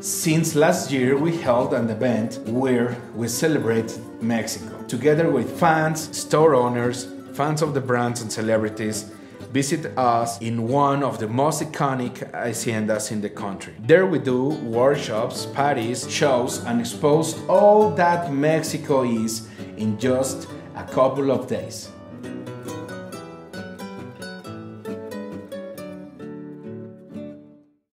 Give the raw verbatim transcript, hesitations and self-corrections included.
Since last year, we held an event where we celebrate Mexico. Together with fans, store owners, fans of the brands and celebrities, visit us in one of the most iconic haciendas in the country. There we do workshops, parties, shows, and expose all that Mexico is in just a couple of days.